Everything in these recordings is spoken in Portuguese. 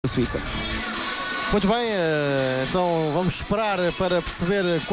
Suíça. Muito bem, então vamos esperar para perceber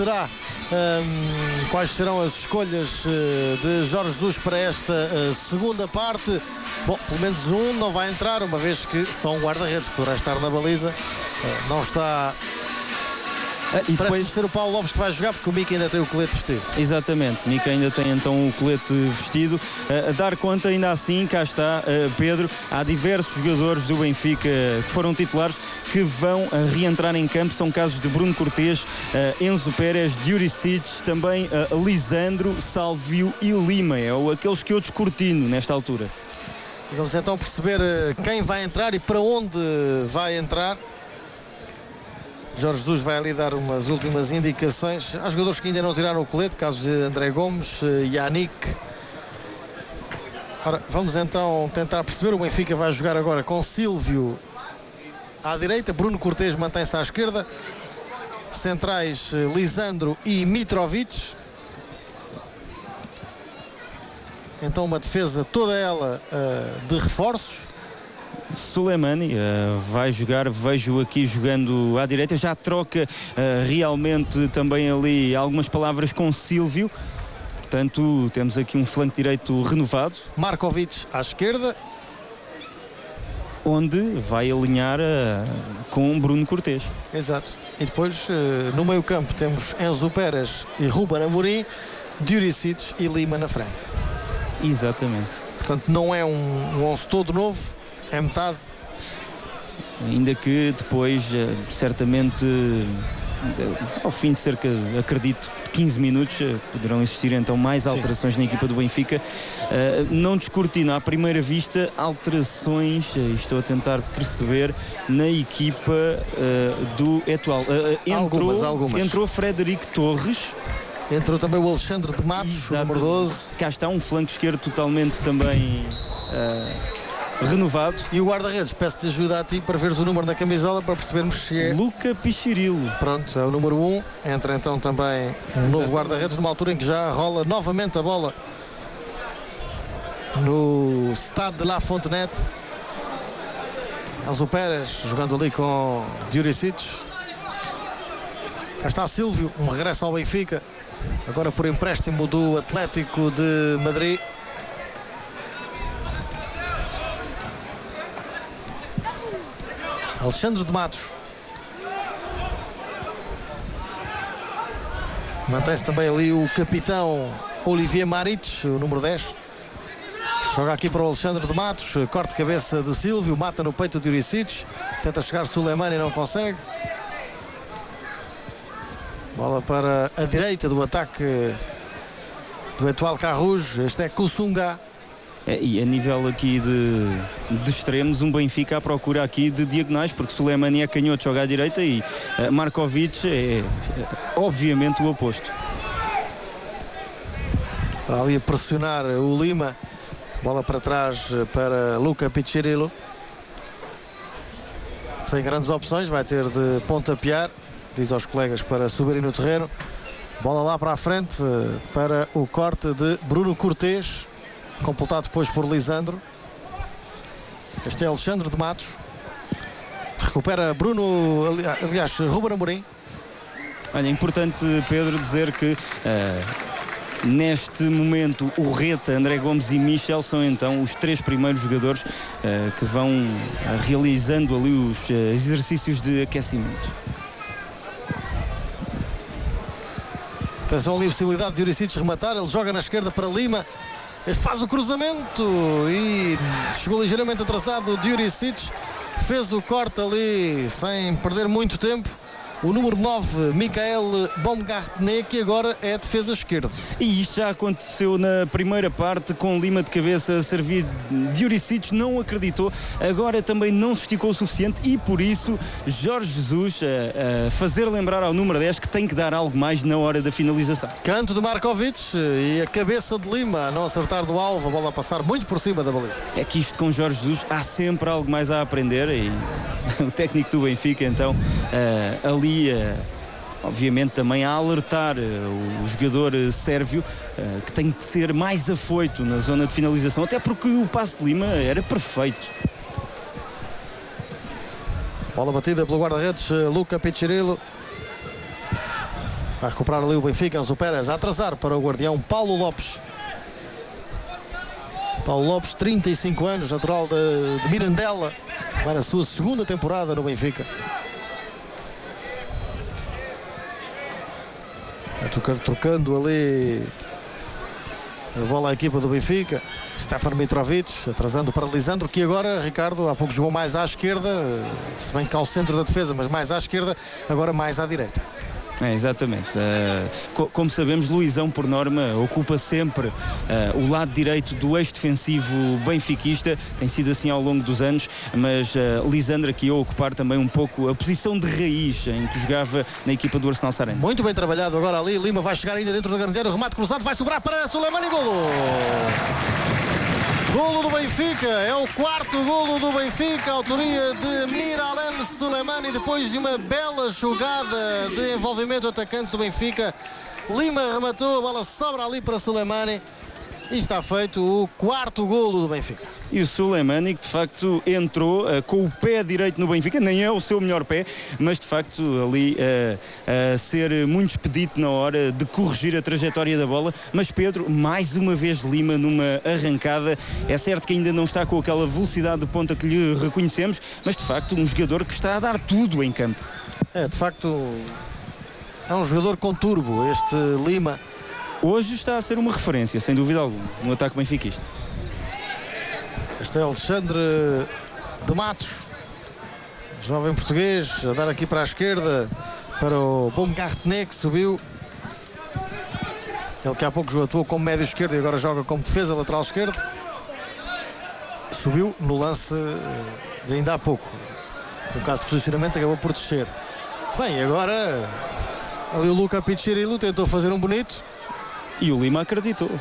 quais serão as escolhas de Jorge Jesus para esta segunda parte. Bom, pelo menos um não vai entrar, uma vez que só um guarda-redes poderá estar na baliza. Não está... E depois ser o Paulo Lopes que vai jogar, porque o Mica ainda tem o colete vestido. Exatamente, Mica ainda tem então o colete vestido. A dar conta, ainda assim, cá está Pedro, há diversos jogadores do Benfica que foram titulares que vão reentrar em campo. São casos de Bruno Cortês, Enzo Pérez, Djuricic, também Lisandro, Salvio e Lima. Aqueles que eu descortino nesta altura. E vamos então perceber quem vai entrar e para onde vai entrar. Jorge Jesus vai ali dar umas últimas indicações. Há jogadores que ainda não tiraram o colete, casos de André Gomes, Yannick. Ora, vamos então tentar perceber. O Benfica vai jogar agora com Silvio à direita, Bruno Cortês mantém-se à esquerda, centrais Lisandro e Mitrovic. Então uma defesa toda ela de reforços. Sulemani vai jogar, vejo aqui jogando à direita, já troca realmente também ali algumas palavras com Silvio, portanto temos aqui um flanco direito renovado. Markovic à esquerda, onde vai alinhar com Bruno Cortês. Exato, e depois no meio campo temos Enzo Pérez e Ruben Amorim, Djuricic e Lima na frente. Exatamente. Portanto não é um 11 todo novo, é metade. Ainda que depois, certamente, ao fim de cerca, acredito, 15 minutos, poderão existir então mais alterações na equipa do Benfica. Não descortino à primeira vista alterações, estou a tentar perceber, na equipa do Etoile. Algumas. Entrou Frederico Torres. Entrou também o Alexandre de Matos, o número 12. Cá está um flanco esquerdo totalmente também... renovado. E o guarda-redes, peço-te ajuda a ti para veres o número na camisola para percebermos se é... Luca Pichirilo. Pronto, é o número 1. Entra então também um novo guarda-redes numa altura em que já rola novamente a bola no Stade de la Fontenette. Enzo Pérez jogando ali com Djuricic. Cá está Silvio, um regresso ao Benfica, agora por empréstimo do Atlético de Madrid. Alexandre de Matos. Mantém-se também ali o capitão Olivier Maritz, o número 10. Joga aqui para o Alexandre de Matos. Corte de cabeça de Silvio, mata no peito de Djuricic. Tenta chegar Sulemani e não consegue. Bola para a direita do ataque do Etoile Carrouge. Este é Kusunga. E a nível aqui de extremos, um Benfica à procura aqui de diagonais, porque Sulemani é canhoto, joga à direita, e Markovic é obviamente o oposto. Para ali a pressionar o Lima. Bola para trás para Luca Pichirilo. Sem grandes opções, vai ter de pontapear, diz aos colegas para subirem no terreno. Bola lá para a frente para o corte de Bruno Cortês, completado depois por Lisandro. Este é Alexandre de Matos. Recupera Bruno, aliás, Ruben Amorim. Olha, é importante, Pedro, dizer que neste momento o Reta, André Gomes e Michel são então os três primeiros jogadores que vão realizando ali os exercícios de aquecimento. Atenção ali a possibilidade de Djuricic rematar. Ele joga na esquerda para Lima. Ele faz o cruzamento e chegou ligeiramente atrasado. Djuricic fez o corte ali sem perder muito tempo. O número 9, Michael Baumgartner, que agora é defesa esquerdo. E isto já aconteceu na primeira parte, com Lima de cabeça a servir. Djuricic não acreditou, agora também não se esticou o suficiente, e por isso Jorge Jesus a fazer lembrar ao número 10 que tem que dar algo mais na hora da finalização. Canto de Markovic e a cabeça de Lima a não acertar no alvo, a bola a passar muito por cima da baliza. É que isto com Jorge Jesus há sempre algo mais a aprender, e o técnico do Benfica então ali obviamente também a alertar o jogador sérvio que tem de ser mais afoito na zona de finalização, até porque o passe de Lima era perfeito. Bola batida pelo guarda-redes Luca Piccirillo. Vai recuperar ali o Benfica. Enzo Pérez a atrasar para o guardião Paulo Lopes. Paulo Lopes, 35 anos, natural de Mirandela. Vai na sua segunda temporada no Benfica. Trocando ali a bola à equipa do Benfica. Stefan Mitrovic atrasando para Lisandro, que agora, Ricardo, há pouco jogou mais à esquerda, se bem que ao centro da defesa, mas mais à esquerda, agora mais à direita. Exatamente. Como sabemos, Luizão, por norma, ocupa sempre o lado direito do eixo defensivo benfiquista. Tem sido assim ao longo dos anos, mas Lisandro aqui a ocupar também um pouco a posição de raiz em que jogava na equipa do Arsenal Sarandí. Muito bem trabalhado agora ali. Lima vai chegar ainda dentro da grande área. O remate cruzado vai sobrar para Suleiman e golo! Golo do Benfica, é o quarto golo do Benfica, autoria de Miralem Suleimani, depois de uma bela jogada de envolvimento atacante do Benfica. Lima rematou, a bola sobra ali para Suleimani e está feito o quarto golo do Benfica. E o Suleimani, que de facto entrou com o pé direito no Benfica, nem é o seu melhor pé, mas de facto ali a ser muito expedito na hora de corrigir a trajetória da bola. Mas Pedro, mais uma vez Lima numa arrancada. É certo que ainda não está com aquela velocidade de ponta que lhe reconhecemos, mas de facto um jogador que está a dar tudo em campo. De facto é um jogador com turbo este Lima. Hoje está a ser uma referência, sem dúvida alguma, no ataque benfiquista. Este é Alexandre de Matos, jovem português, a dar aqui para a esquerda para o Baumgartner, que subiu. Ele que há pouco atuou como médio esquerdo e agora joga como defesa lateral esquerdo. Subiu no lance de ainda há pouco. No caso de posicionamento acabou por descer. Bem, agora ali o Luca Piccirillo tentou fazer um bonito. E o Lima acreditou.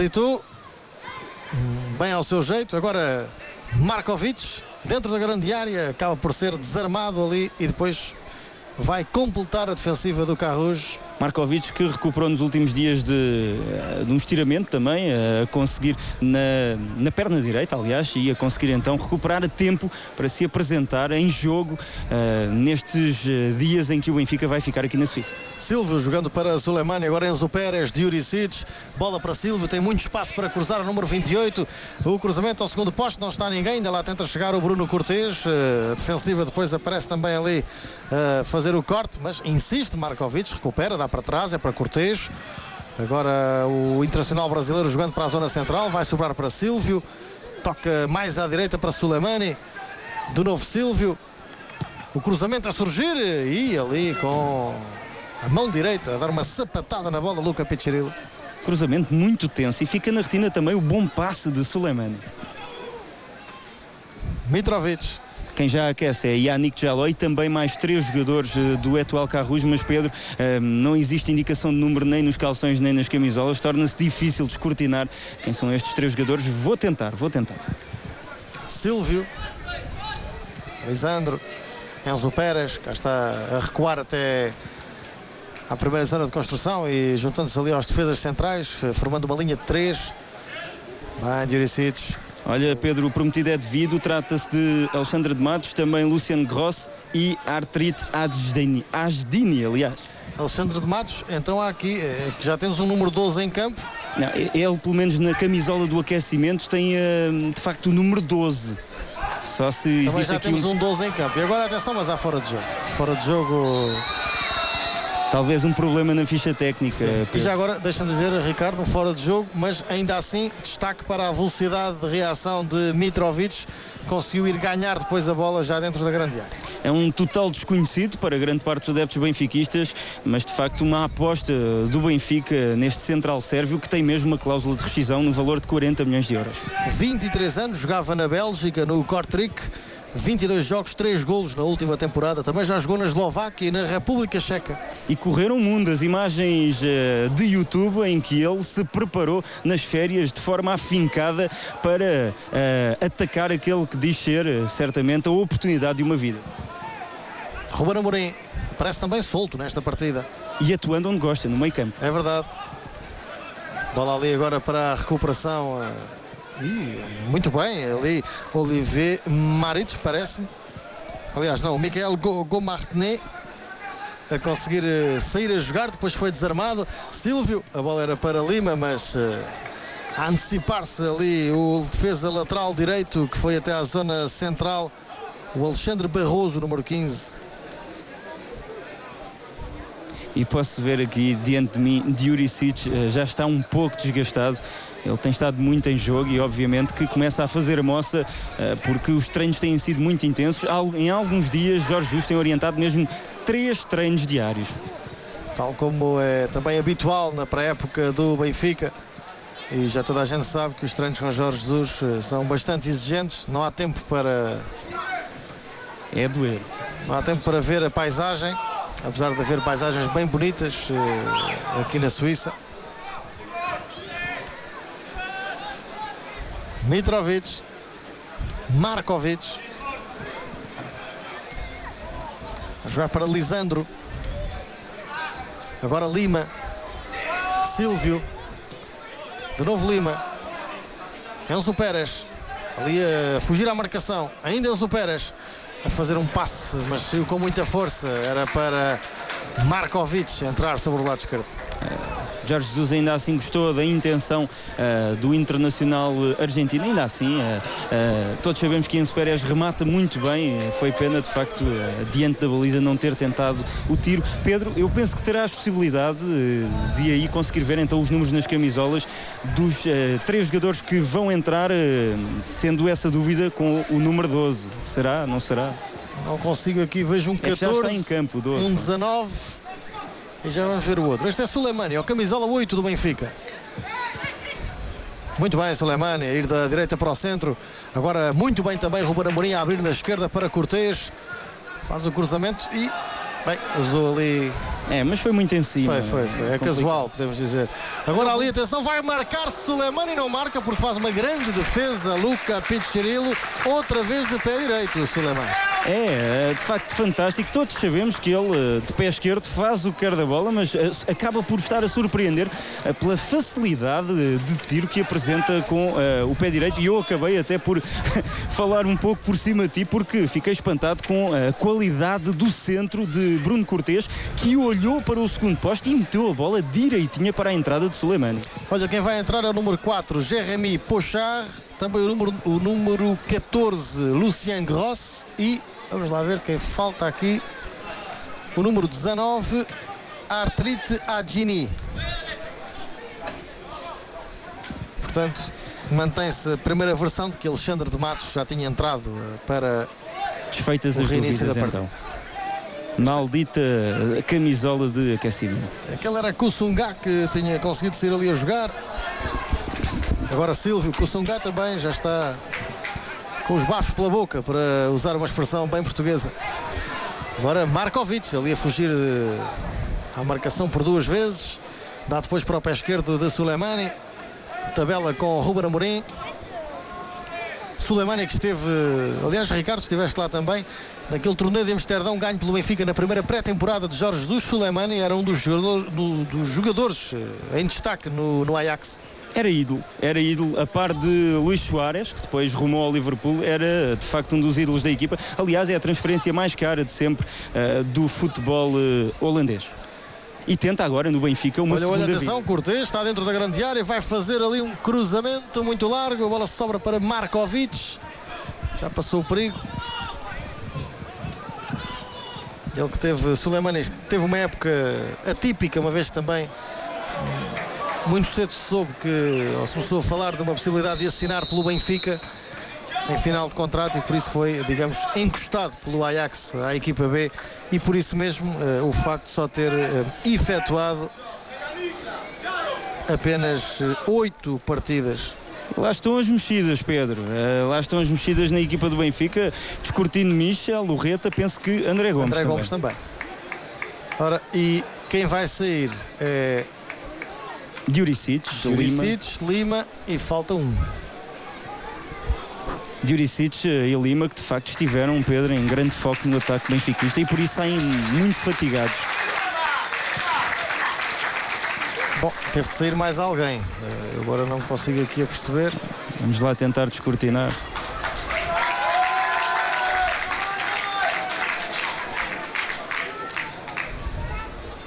Bem ao seu jeito. Agora Markovic dentro da grande área, acaba por ser desarmado ali e depois vai completar a defensiva do Carrouge. Markovic, que recuperou nos últimos dias de um estiramento também, a conseguir na perna direita, aliás, e a conseguir então recuperar a tempo para se apresentar em jogo nestes dias em que o Benfica vai ficar aqui na Suíça. Silvio jogando para Suleimani, agora Enzo Pérez, Diuricic, bola para Silvio, tem muito espaço para cruzar o número 28, o cruzamento ao segundo poste, não está ninguém, ainda lá tenta chegar o Bruno Cortês, a defensiva depois aparece também ali a fazer o corte, mas insiste Markovic, recupera, dá para trás, é para Cortês. Agora o internacional brasileiro jogando para a zona central, vai sobrar para Silvio, toca mais à direita para Suleimani, de novo Silvio, o cruzamento a surgir e ali com a mão direita a dar uma sapatada na bola Luca Piccirillo. Cruzamento muito tenso e fica na retina também o bom passe de Suleimani. Mitrovic. Quem já aquece é Yannick Jaló e também mais 3 jogadores do Etoile Carrouge, mas Pedro, não existe indicação de número nem nos calções nem nas camisolas, torna-se difícil de escrutinar quem são estes 3 jogadores. Vou tentar. Silvio, Lisandro, Enzo Pérez, cá está a recuar até à primeira zona de construção e juntando-se ali aos defesas centrais, formando uma linha de 3. Bem, Diuricic. Olha, Pedro, o prometido é devido. Trata-se de Alexandre de Matos, também Luciano Gross e Artrit Azdini, aliás. Alexandre de Matos, então há aqui, já temos um número 12 em campo. Não, ele, pelo menos na camisola do aquecimento, tem de facto o número 12. Só se existe também já aqui temos um 12 em campo. E agora atenção, mas há fora de jogo. Fora de jogo. Talvez um problema na ficha técnica. E já agora, deixa-me dizer, Ricardo, um fora de jogo, mas ainda assim, destaque para a velocidade de reação de Mitrovic. Conseguiu ir ganhar depois a bola já dentro da grande área. É um total desconhecido para grande parte dos adeptos benfiquistas, mas de facto uma aposta do Benfica neste central sérvio que tem mesmo uma cláusula de rescisão no valor de 40 milhões de euros. 23 anos, jogava na Bélgica, no Kortrijk. 22 jogos, 3 golos na última temporada. Também já jogou na Eslováquia e na República Checa. E correram o mundo as imagens de YouTube em que ele se preparou nas férias de forma afincada para atacar aquele que diz ser certamente a oportunidade de uma vida. Ruben Amorim parece também solto nesta partida. E atuando onde gosta, no meio campo. É verdade. Bola ali agora para a recuperação. Muito bem, ali Olivier Maritz, parece-me. Aliás, não, o Michael Gomartinet a conseguir sair a jogar, depois foi desarmado. Silvio, a bola era para Lima, mas a antecipar-se ali o defesa lateral direito que foi até à zona central, o Alexandre Barroso, número 15. E posso ver aqui diante de mim, Jurisic já está um pouco desgastado. Ele tem estado muito em jogo e obviamente que começa a fazer moça porque os treinos têm sido muito intensos. Em alguns dias Jorge Jesus tem orientado mesmo 3 treinos diários. Tal como é também habitual na pré-época do Benfica. E já toda a gente sabe que os treinos com Jorge Jesus são bastante exigentes. Não há tempo para... É doer. Não há tempo para ver a paisagem. Apesar de haver paisagens bem bonitas aqui na Suíça. Mitrovic, Markovic, a jogar para Lisandro, agora Lima, Silvio, de novo Lima, Enzo Pérez, ali a fugir à marcação, ainda Enzo Pérez, a fazer um passe, mas saiu com muita força, era para Markovic entrar sobre o lado esquerdo. Jorge Jesus ainda assim gostou da intenção do internacional argentino, ainda assim todos sabemos que Enzo Pérez remata muito bem, foi pena de facto diante da baliza não ter tentado o tiro. Pedro, eu penso que terás possibilidade de aí conseguir ver então os números nas camisolas dos 3 jogadores que vão entrar, sendo essa dúvida com o número 12, será, não será? Não consigo aqui, vejo um 14, já está em campo, 12, um 19... E já vamos ver o outro. Este é Suleimani, a camisola 8 do Benfica. Muito bem, Suleimani, a ir da direita para o centro. Agora muito bem também Ruben Amorim a abrir na esquerda para Cortês. Faz o cruzamento e... Bem, usou ali... mas foi muito em cima. Foi. É casual, podemos dizer. Agora ali, atenção, vai marcar Suleimani e não marca porque faz uma grande defesa. Luca Piccirillo, outra vez de pé direito, o Suleimani. É, de facto, fantástico. Todos sabemos que ele, de pé esquerdo, faz o que quer da bola, mas acaba por estar a surpreender pela facilidade de tiro que apresenta com o pé direito. E eu acabei até por falar um pouco por cima de ti, porque fiquei espantado com a qualidade do centro de Bruno Cortês, que olhou para o segundo poste e meteu a bola direitinha para a entrada de Suleimani. Olha, quem vai entrar é o número 4, Jérémy Pochard, também o número 14, Lucien Gross, e vamos lá ver quem falta aqui, o número 19, Artrit Adjini. Portanto, mantém-se a primeira versão de que Alexandre de Matos já tinha entrado para desfeitas o as reinício da partida. Então. Maldita camisola de aquecimento. Aquele era Kusungá que tinha conseguido sair ali a jogar. Agora Silvio, Kusungá também já está com os bafos pela boca, para usar uma expressão bem portuguesa. Agora Markovic ali a fugir à marcação por 2 vezes. Dá depois para o pé esquerdo de Suleimani. Tabela com Ruben Amorim. Suleimani que esteve, aliás Ricardo, estiveste lá também, naquele torneio de Amsterdão ganho pelo Benfica na primeira pré-temporada de Jorge Jesus. Suleimani era um dos jogadores em destaque no Ajax. Era ídolo, a par de Luís Soares, que depois rumou ao Liverpool, era de facto um dos ídolos da equipa. Aliás, é a transferência mais cara de sempre do futebol holandês. E tenta agora no Benfica uma segunda vida. Olha, atenção, Cortês está dentro da grande área, vai fazer ali um cruzamento muito largo, a bola sobra para Markovic, já passou o perigo. Ele que teve, Suleimani, teve uma época atípica, uma vez também, muito cedo se soube que, ou se começou a falar de uma possibilidade de assinar pelo Benfica em final de contrato, e por isso foi, digamos, encostado pelo Ajax à equipa B, e por isso mesmo o facto de só ter efetuado apenas 8 partidas. Lá estão as mexidas, Pedro. Lá estão as mexidas na equipa do Benfica. Descortino, Michel, Lorreta, penso que André Gomes também. Ora, e quem vai sair é Jurisic, Lima, e falta um. Jurisic e Lima, que de facto estiveram, Pedro, em grande foco no ataque benfiquista, e por isso saem muito fatigados. Bom, teve de sair mais alguém. Agora não consigo aqui a perceber. Vamos lá tentar descortinar.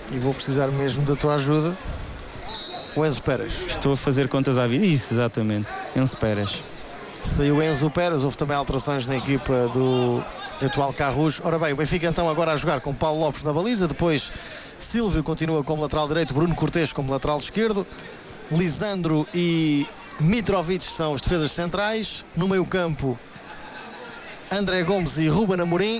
e vou precisar mesmo da tua ajuda. O Enzo Pérez. Estou a fazer contas à vida. Isso, exatamente. Enzo Pérez. Saiu Enzo Pérez, houve também alterações na equipa do atual Carros. Ora bem, o Benfica então agora a jogar com Paulo Lopes na baliza, depois Silvio continua como lateral direito, Bruno Cortês como lateral esquerdo, Lisandro e Mitrovic são os defesas centrais, no meio campo André Gomes e Ruben Amorim,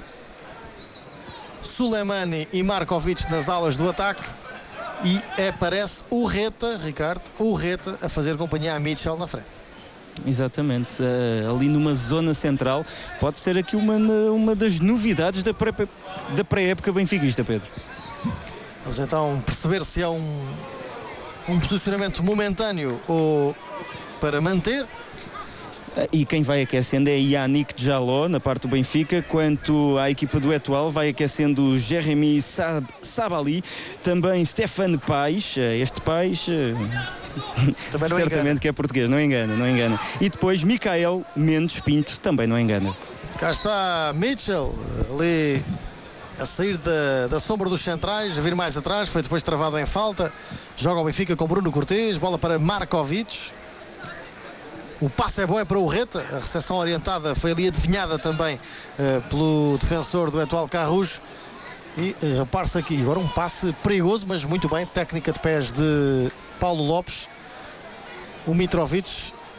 Sulemani e Markovic nas alas do ataque e aparece o Reta, Ricardo, o Reta a fazer companhia a Mitchell na frente. Exatamente, ali numa zona central, pode ser aqui uma das novidades da pré-época benfiquista, Pedro. Vamos então perceber se é um posicionamento momentâneo ou para manter. E quem vai aquecendo é Yannick Jaló na parte do Benfica, quanto à equipa do Etoile vai aquecendo Jérémy Sabali, também Stefan Paes, este Paes também não certamente engana. Que é português, não engana. E depois Micael Mendes Pinto, também não engana. Cá está Mitchell, ali a sair da sombra dos centrais, a vir mais atrás, foi depois travado em falta. Joga o Benfica com Bruno Cortês, bola para Markovic. O passe é bom, é para o Reta, a recepção orientada foi ali adivinhada também pelo defensor do atual Carros. E repare-se aqui, agora um passe perigoso, mas muito bem, técnica de pés de Paulo Lopes. O Mitrovic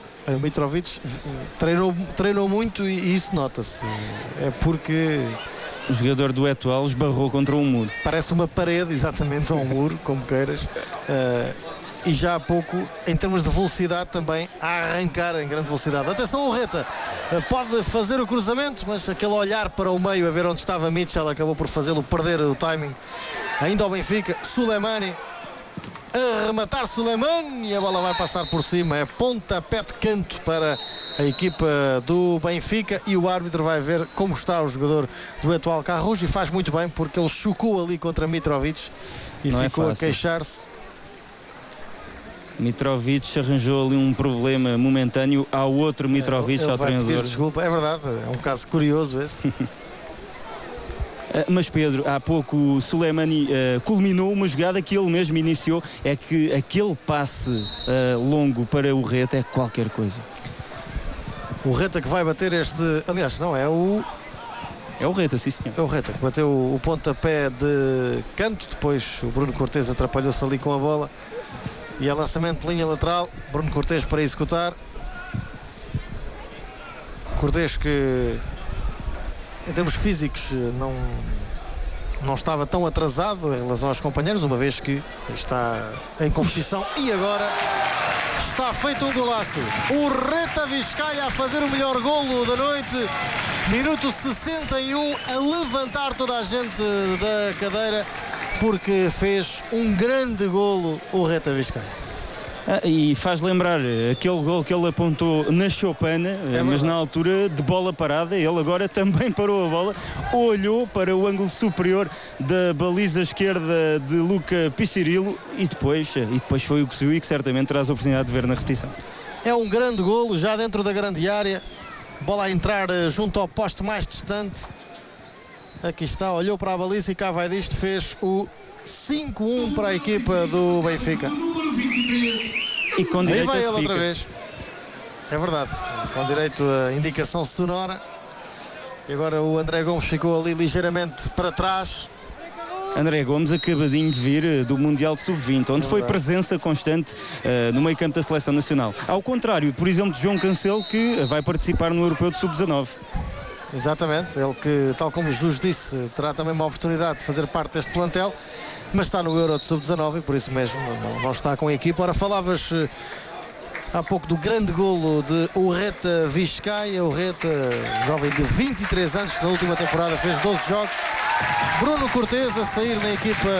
treinou muito e isso nota-se. É porque o jogador do Etoile esbarrou contra um muro. Parece uma parede, exatamente, ou um muro, como queiras. E já há pouco, em termos de velocidade também, a arrancar em grande velocidade. Atenção, o Reta pode fazer o cruzamento, mas aquele olhar para o meio a ver onde estava Mitchell acabou por fazê-lo perder o timing. Ainda ao Benfica, Sulemani a rematar, Sulemani, e a bola vai passar por cima. É pontapé de canto para a equipa do Benfica e o árbitro vai ver como está o jogador do atual Carros e faz muito bem porque ele chocou ali contra Mitrovic e não ficou a queixar-se. Mitrovic arranjou ali um problema momentâneo ao outro Mitrovic, ele ao vai treinador. Pedir desculpa, é verdade, é um caso curioso esse. Mas Pedro, há pouco o Sulemani culminou uma jogada que ele mesmo iniciou, é que aquele passe longo para o Reta é qualquer coisa. O Reta que vai bater este, aliás não, é o Reta, sim senhor. É o Reta que bateu o pontapé de canto, depois o Bruno Cortês atrapalhou-se ali com a bola. E é lançamento de linha lateral, Bruno Cortês para executar. Cortês que em termos físicos não estava tão atrasado em relação aos companheiros, uma vez que está em competição. E agora está feito um golaço. O Reta Vizcaya a fazer o melhor golo da noite. Minuto 61, a levantar toda a gente da cadeira, porque fez um grande golo o Reta Vizcaya. E faz lembrar aquele golo que ele apontou na Chopana, mas na altura de bola parada. Ele agora também parou a bola, olhou para o ângulo superior da baliza esquerda de Luca Piccirillo e depois foi o que se viu e que certamente terás a oportunidade de ver na repetição. É um grande golo, já dentro da grande área, bola a entrar junto ao poste mais distante. Aqui está, olhou para a baliza e cá vai disto, fez o 5-1 para a equipa do Benfica. E com aí vai ele a outra vez. É verdade, com direito a indicação sonora. E agora o André Gomes ficou ali ligeiramente para trás. André Gomes acabadinho de vir do Mundial de Sub-20, onde foi presença constante no meio campo da Seleção Nacional. Ao contrário, por exemplo, de João Cancelo, que vai participar no Europeu de Sub-19. Exatamente, ele que, tal como Jesus disse, terá também uma oportunidade de fazer parte deste plantel, mas está no Euro de Sub-19 e por isso mesmo não está com a equipa. Ora, falavas há pouco do grande golo de o Reta Vizcaya. O Reta, jovem de 23 anos, na última temporada fez 12 jogos. Bruno Cortês a sair na equipa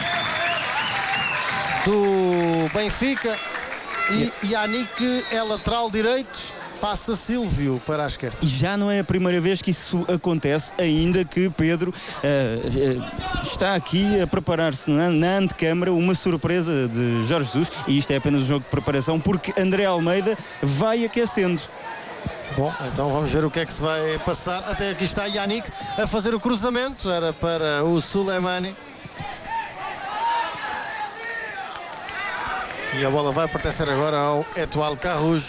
do Benfica e Yannick é lateral direito. Passa Silvio para a esquerda. E já não é a primeira vez que isso acontece, ainda que Pedro está aqui a preparar-se na antecâmara uma surpresa de Jorge Jesus, e isto é apenas um jogo de preparação, porque André Almeida vai aquecendo. Bom, então vamos ver o que é que se vai passar. Até aqui está Yannick a fazer o cruzamento, era para o Sulemani. E a bola vai pertencer agora ao Etoile Carrouge.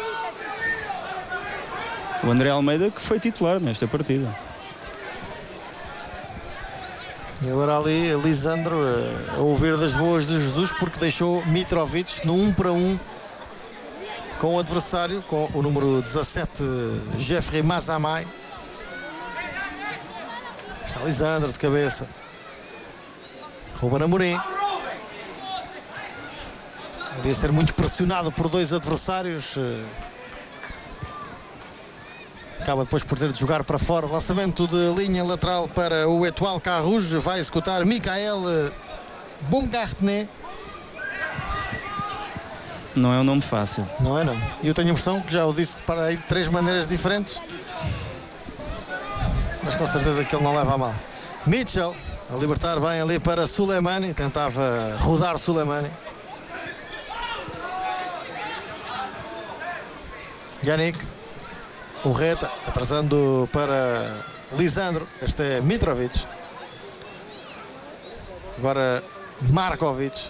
O André Almeida, que foi titular nesta partida. E agora ali Lisandro a ouvir das boas de Jesus, porque deixou Mitrovic no 1-1 com o adversário, com o número 17, Jeffrey Mazamai. Está Lisandro de cabeça. Ruben Amorim. Ali a ser muito pressionado por dois adversários. Acaba depois por ter de jogar para fora. Lançamento de linha lateral para o Etoile Carrouge. Vai executar Michael Baumgartner. Não é um nome fácil. Não é, não. E eu tenho a impressão que já o disse para aí de 3 maneiras diferentes. Mas com certeza que ele não leva a mal. Mitchell a libertar bem ali para Suleimani. Tentava rodar Suleimani. Yannick. O Reta atrasando para Lisandro. Este é Mitrovic. Agora Markovic.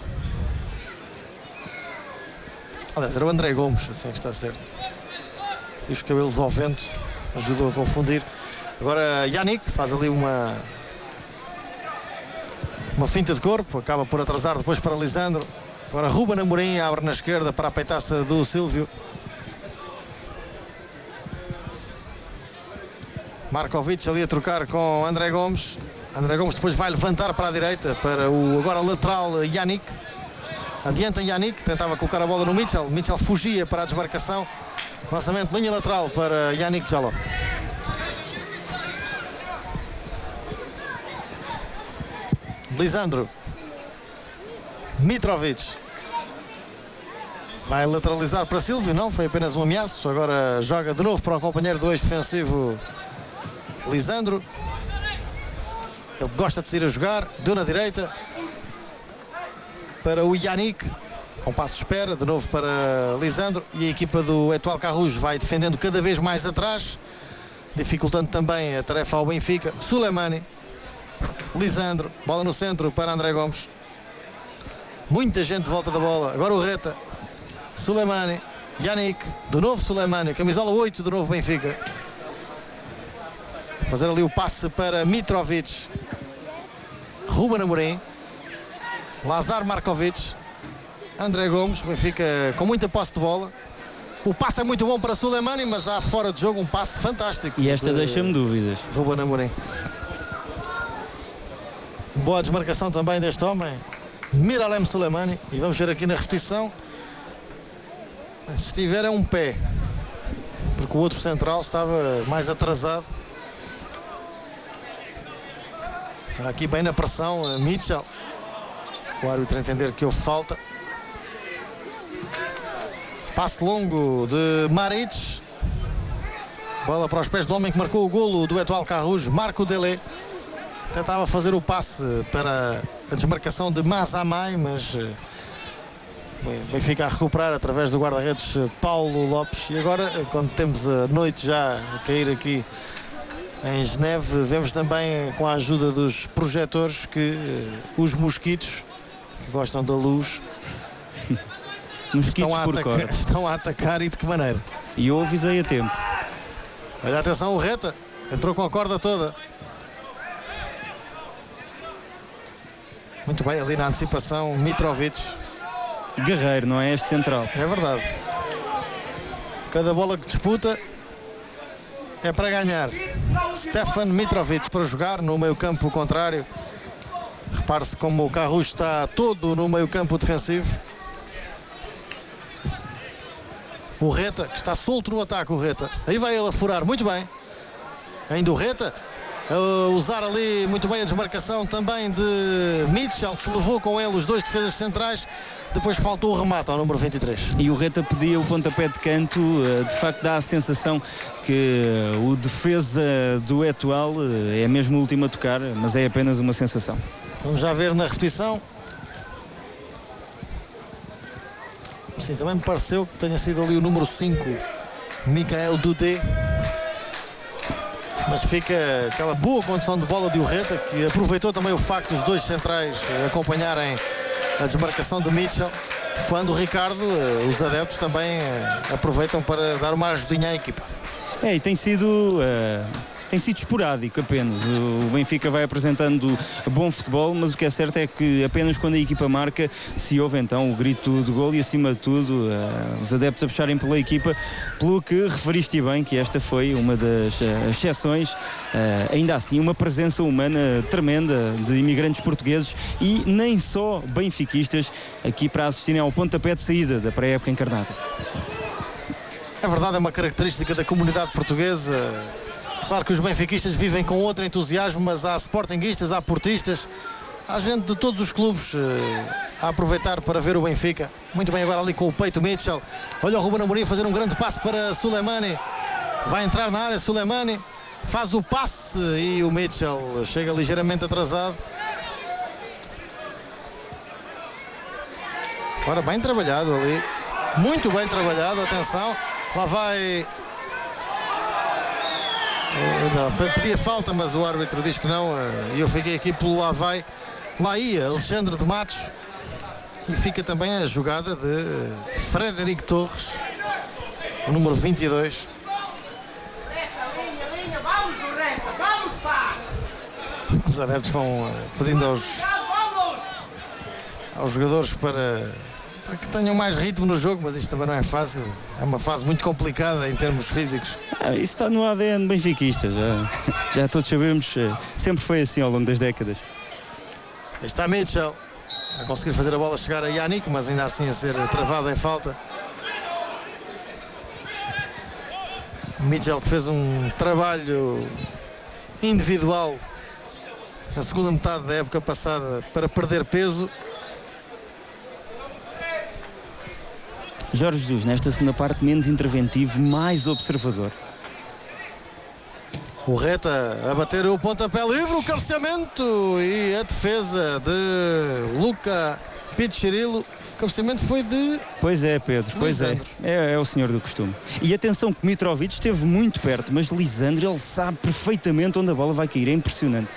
Aliás, era o André Gomes, assim que está certo. E os cabelos ao vento ajudou a confundir. Agora Yannick faz ali uma finta de corpo. Acaba por atrasar depois para Lisandro. Agora Ruben Amorim abre na esquerda para a peitaça do Silvio. Markovic ali a trocar com André Gomes. André Gomes depois vai levantar para a direita para o agora lateral Yannick. Adianta Yannick, tentava colocar a bola no Mitchell. Mitchell fugia para a desmarcação. Lançamento de linha lateral para Yannick Jaló. Lisandro. Mitrovic. Vai lateralizar para Silvio. Não, foi apenas um ameaço. Agora joga de novo para o companheiro do ex-defensivo Lisandro. Ele gosta de sair a jogar. Deu na direita para o Yannick. Com passo de espera. De novo para Lisandro. E a equipa do Etoile Carrouge vai defendendo cada vez mais atrás, dificultando também a tarefa ao Benfica. Suleimani. Lisandro. Bola no centro para André Gomes. Muita gente de volta da bola. Agora o Reta. Suleimani. Yannick. De novo Suleimani. Camisola 8 de novo Benfica. Fazer ali o passe para Mitrovic. Ruben Amorim. Lazar Markovic. André Gomes. Benfica com muita posse de bola. O passe é muito bom para Suleimani, mas há fora de jogo um passe fantástico. E esta deixa-me dúvidas. Ruben Amorim. Boa desmarcação também deste homem, Miralem Suleimani. E vamos ver aqui na repetição. Se estiver é um pé, porque o outro central estava mais atrasado. Aqui bem na pressão, Mitchell. O árbitro a entender que houve falta. Passe longo de Maric. Bola para os pés do homem que marcou o golo do Etoile Carrouge, Marco Delé. Tentava fazer o passe para a desmarcação de Mazamai, mas Benfica a recuperar através do guarda-redes Paulo Lopes. E agora, quando temos a noite já a cair aqui em Geneve, vemos também, com a ajuda dos projetores, que os mosquitos, que gostam da luz, estão a atacar, e de que maneira? E eu avisei a tempo. Olha, atenção, o Reta entrou com a corda toda. Muito bem, ali na antecipação, Mitrovic. Guerreiro, não é este central? É verdade. Cada bola que disputa é para ganhar. Stefan Mitrovic para jogar no meio-campo contrário. Repare-se como o Carrouge está todo no meio-campo defensivo. O Reta, que está solto no ataque, o Reta. Aí vai ele a furar, muito bem. Ainda o Reta a usar ali muito bem a desmarcação também de Mitchell, que levou com ele os dois defesas centrais. Depois faltou o remate ao número 23. E o Reta pedia o pontapé de canto. De facto dá a sensação que o defesa do Etoile é mesmo o último a tocar, mas é apenas uma sensação. Vamos já ver na repetição. Sim, também me pareceu que tenha sido ali o número 5, Michael Dudé. Mas fica aquela boa condução de bola de Urreta, que aproveitou também o facto dos dois centrais acompanharem a desmarcação de Mitchell. quando o Ricardo, os adeptos também aproveitam para dar uma ajudinha à equipa. E tem sido esporádico apenas. O Benfica vai apresentando bom futebol, mas o que é certo é que apenas quando a equipa marca se ouve então o grito de gol e, acima de tudo, os adeptos a puxarem pela equipa, pelo que referiste bem que esta foi uma das exceções. Ainda assim, uma presença humana tremenda de imigrantes portugueses e nem só benfiquistas aqui para assistirem ao pontapé de saída da pré-época encarnada. É verdade, é uma característica da comunidade portuguesa. Claro que os benfiquistas vivem com outro entusiasmo, mas há sportinguistas, há portistas, há gente de todos os clubes a aproveitar para ver o Benfica. Muito bem agora ali com o peito Mitchell. Olha o Ruben Amorim fazer um grande passe para Sulemani. Vai entrar na área Sulemani, faz o passe e o Mitchell chega ligeiramente atrasado. Agora bem trabalhado ali, muito bem trabalhado, atenção, lá vai... Pedia falta, mas o árbitro diz que não, e eu fiquei aqui pelo lá ia Alexandre de Matos, e fica também a jogada de Frederico Torres, o número 22. Os adeptos vão pedindo aos jogadores para que tenham mais ritmo no jogo, mas isto também não é fácil. É uma fase muito complicada em termos físicos. Isso está no ADN benfiquista, já todos sabemos, sempre foi assim ao longo das décadas. Aí está Mitchell a conseguir fazer a bola chegar a Yannick, mas ainda assim a ser travado em falta. Mitchell que fez um trabalho individual na segunda metade da época passada para perder peso. Jorge Jesus, nesta segunda parte, menos interventivo, mais observador. O Reta a bater o pontapé livre, o cabeceamento e a defesa de Luca Pichirilo. O cabeceamento foi de... Pois é, Pedro, pois Lisandro. é o senhor do costume. E atenção que Mitrovic esteve muito perto, mas Lisandro, ele sabe perfeitamente onde a bola vai cair, é impressionante.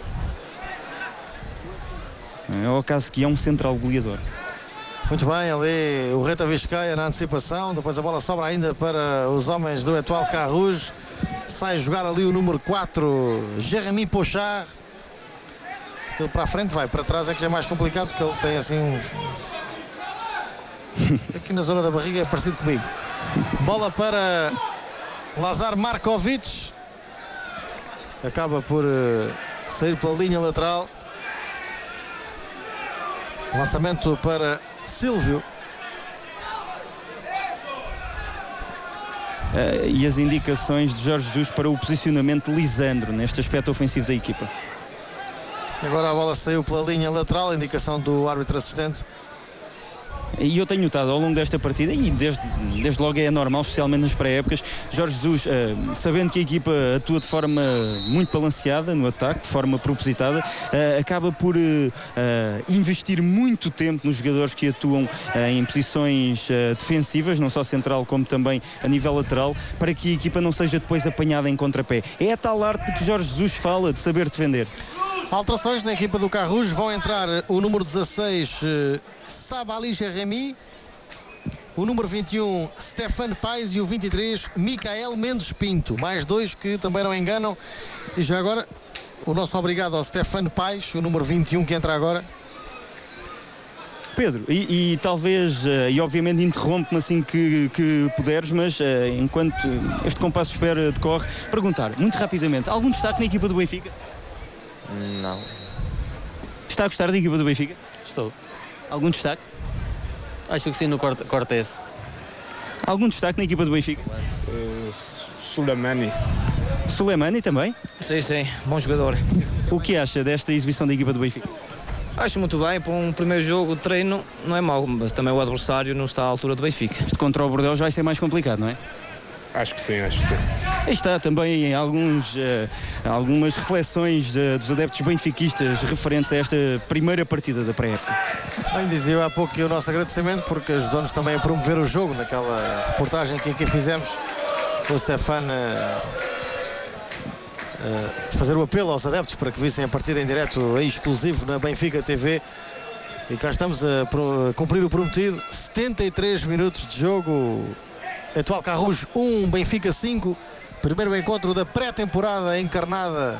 É o caso que é um central goleador. Muito bem, ali o Reta Vizcaya na antecipação, depois a bola sobra ainda para os homens do Etoile Carrouge. Sai jogar ali o número 4, Jérémy Pochard. Ele para a frente vai, para trás é que já é mais complicado, porque ele tem assim uns... Aqui na zona da barriga é parecido comigo. Bola para Lazar Markovic. Acaba por sair pela linha lateral. Lançamento para Silvio. E as indicações de Jorge Jesus para o posicionamento de Lisandro neste aspecto ofensivo da equipa. E agora a bola saiu pela linha lateral, indicação do árbitro assistente. E eu tenho notado ao longo desta partida, e desde logo é normal, especialmente nas pré-épocas, Jorge Jesus, sabendo que a equipa atua de forma muito balanceada no ataque, de forma propositada, acaba por investir muito tempo nos jogadores que atuam em posições defensivas, não só central como também a nível lateral, para que a equipa não seja depois apanhada em contrapé. É a tal arte de que Jorge Jesus fala, de saber defender. Alterações na equipa do Carrouge, vão entrar o número 16, Sabali Jérémy, o número 21, Stéphane Paes, e o 23, Micael Mendes Pinto. Mais dois que também não enganam. E já agora, o nosso obrigado ao Stéphane Paes, o número 21 que entra agora. Pedro, e talvez, e obviamente interrompe-me assim que puderes, mas enquanto este compasso de espera decorre, perguntar, muito rapidamente, algum destaque na equipa do Benfica? Não. Está a gostar da equipa do Benfica? Estou. Algum destaque? Acho que sim, no Cortés. Algum destaque na equipa do Benfica? Sulemani. Sulemani também? Sim, bom jogador. O que acha desta exibição da equipa do Benfica? Acho muito bem, para um primeiro jogo de treino não é mau, mas também o adversário não está à altura do Benfica. Este contra o Bordeaux vai ser mais complicado, não é? Acho que sim, acho que sim. Aí está também algumas reflexões dos adeptos benfiquistas referentes a esta primeira partida da pré-época. Bem, dizia eu há pouco que o nosso agradecimento, porque ajudou-nos também a promover o jogo naquela reportagem que aqui fizemos com o Stefano, fazer o apelo aos adeptos para que vissem a partida em direto exclusivo na Benfica TV. E cá estamos a cumprir o prometido. 73 minutos de jogo. Atual Carrujo 1, Benfica 5. Primeiro encontro da pré-temporada encarnada